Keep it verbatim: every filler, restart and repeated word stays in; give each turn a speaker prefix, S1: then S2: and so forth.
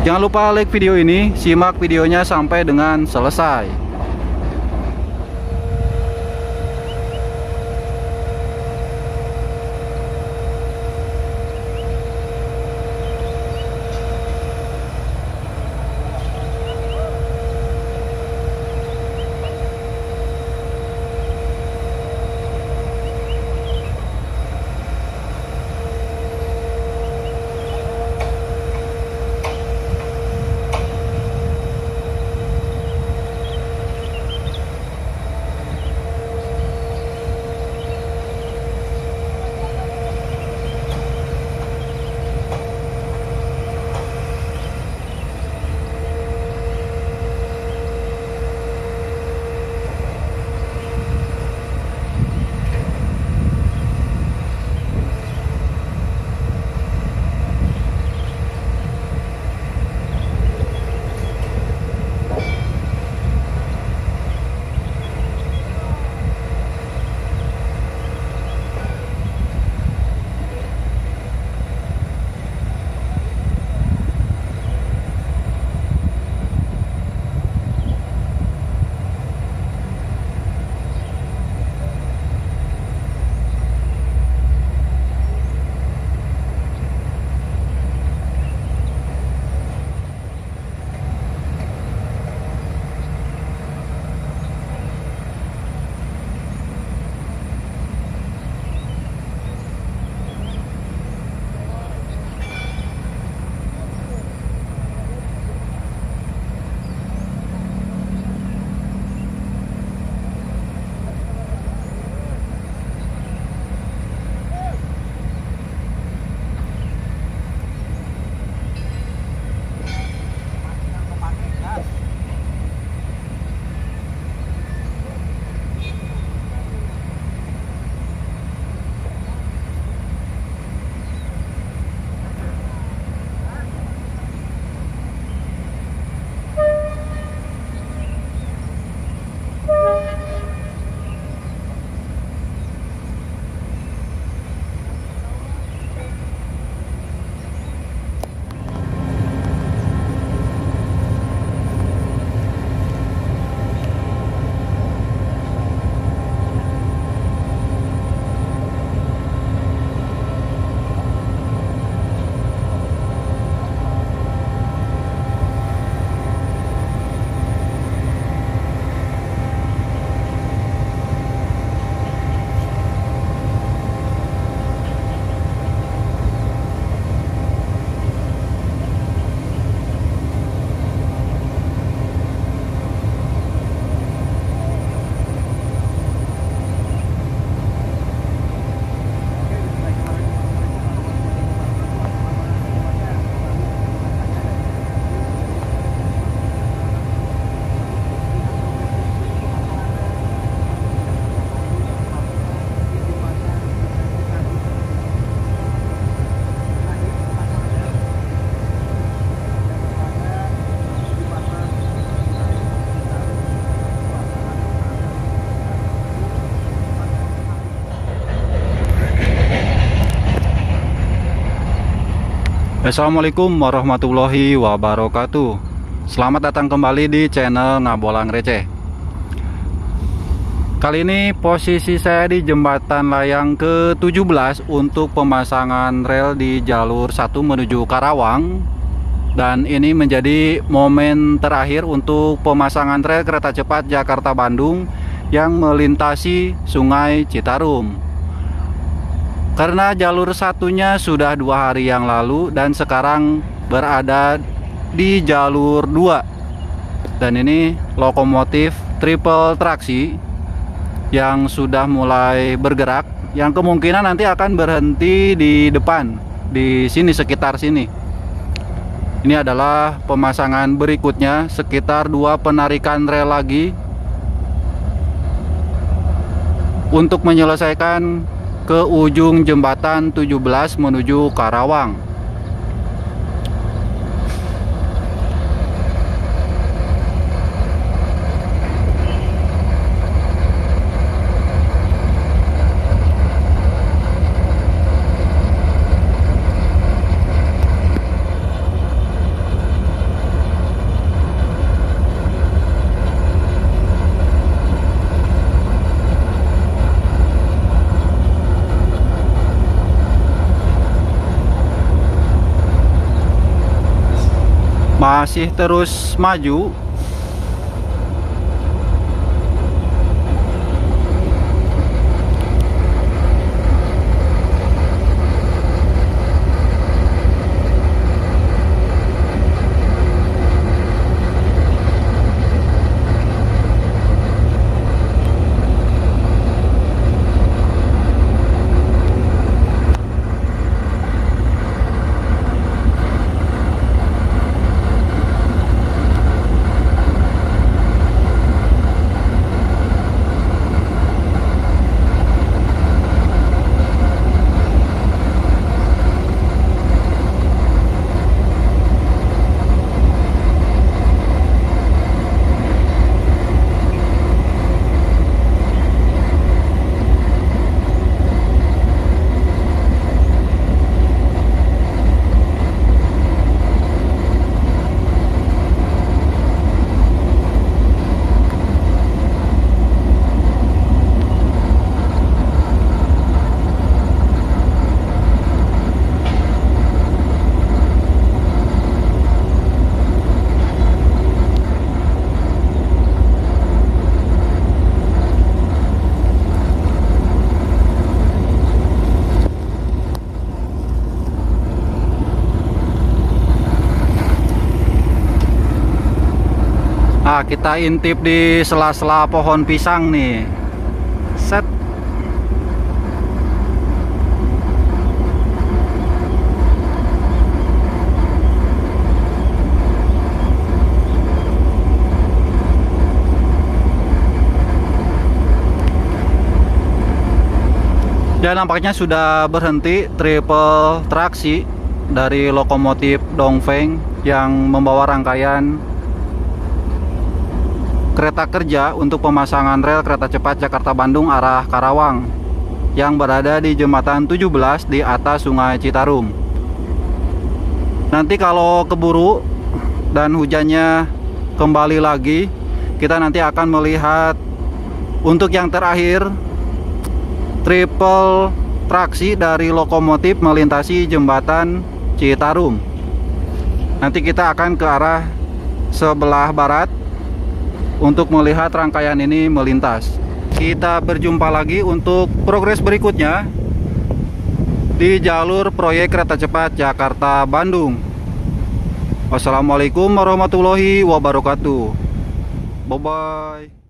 S1: Jangan lupa like video ini, simak videonya sampai dengan selesai. Assalamualaikum warahmatullahi wabarakatuh. Selamat datang kembali di channel Ngabolang Receh. Kali ini posisi saya di jembatan layang ke tujuh belas untuk pemasangan rel di jalur satu menuju Karawang. Dan ini menjadi momen terakhir untuk pemasangan rel kereta cepat Jakarta-Bandung yang melintasi Sungai Citarum. Karena jalur satunya sudah dua hari yang lalu dan sekarang berada di jalur dua. Dan ini lokomotif triple traksi yang sudah mulai bergerak, yang kemungkinan nanti akan berhenti di depan, di sini, sekitar sini. Ini adalah pemasangan berikutnya, sekitar dua penarikan rel lagi untuk menyelesaikan ke ujung jembatan tujuh belas menuju Karawang. masih terus maju. Nah, kita intip di sela-sela pohon pisang nih. Set. Dan nampaknya sudah berhenti triple traksi dari lokomotif Dongfeng yang membawa rangkaian kereta kerja untuk pemasangan rel kereta cepat Jakarta-Bandung arah Karawang yang berada di jembatan tujuh belas di atas Sungai Citarum. Nanti kalau keburu dan hujannya kembali lagi, kita nanti akan melihat untuk yang terakhir triple traksi dari lokomotif melintasi jembatan Citarum. Nanti kita akan ke arah sebelah barat untuk melihat rangkaian ini melintas. Kita berjumpa lagi untuk progres berikutnya di jalur proyek kereta cepat Jakarta-Bandung. Wassalamualaikum warahmatullahi wabarakatuh. Bye-bye.